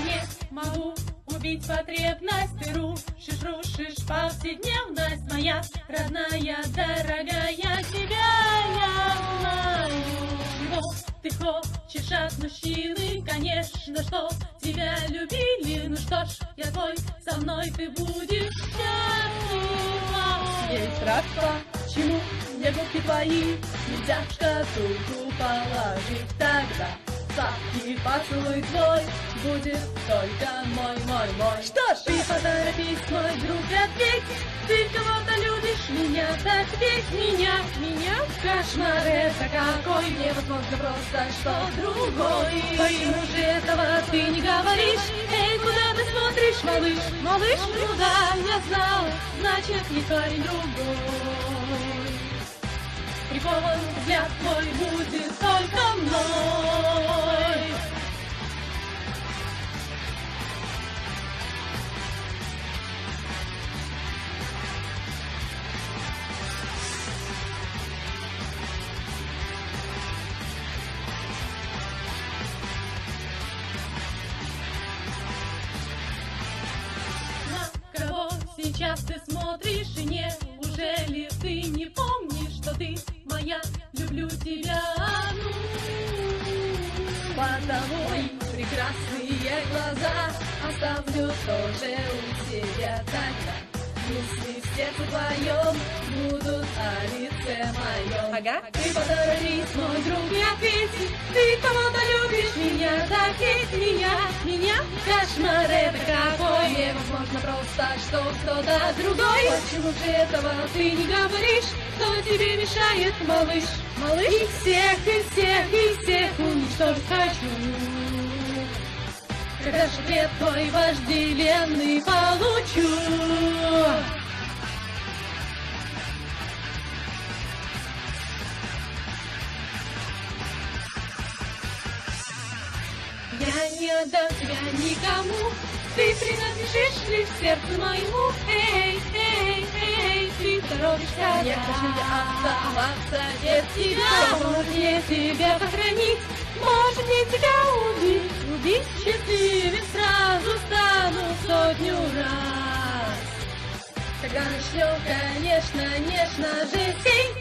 не могу убить потребность. Ты рушишь повседневность. Моя родная, дорогая, тебя я знаю. Чего ты хочешь от мужчины? Конечно, что тебя любили. Ну что ж, я твой, со мной ты будешь счастлива. Есть страх, почему мне губки твои нельзя в шкатулку положить? Тогда сладкий поцелуй твой будет только мой. Что ж, ты поторопись, мой друг, ответь. Ты кого-то любишь, меня, так ведь меня. Кошмар это какой, невозможно просто, что другой. Почему же этого ты не говоришь? Эй, куда ты смотришь, малыш? Ну да, я знала, значит, не парень другой. Прикован взгляд твой будет только мной. На кого сейчас ты смотришь, и неужели ты не помнишь, что ты моя, люблю тебя, ну, потому прекрасные глаза оставлю тоже у тебя тогда. Мысли в сердце твоем будут о лице моем. Ага. Ты поторопись, мой друг, не ответь. Ты кого-то любишь, меня, так ведь меня. Кошмар это какой, невозможно просто, что кто-то другой. Почему же этого ты не говоришь? Что тебе мешает, малыш? И всех уничтожить хочу. Когда же ответ твой вожделенный получу? Я не отдам тебя никому. Ты принадлежишь лишь сердцу моему. Эй, ты торопишься. Я хочу оставаться без тебя. Может мне тебя похоронить, может мне тебя убить. Счастливым сразу стану сотню раз. Когда начнем, конечно, нежно же сей.